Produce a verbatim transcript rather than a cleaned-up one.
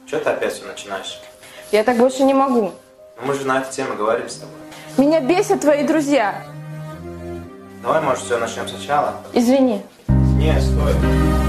Что ты опять все начинаешь? Я так больше не могу. Ну, мы же на эту тему говорили с тобой. Меня бесят твои друзья. Давай, может, все начнем сначала? Извини. Не, стой.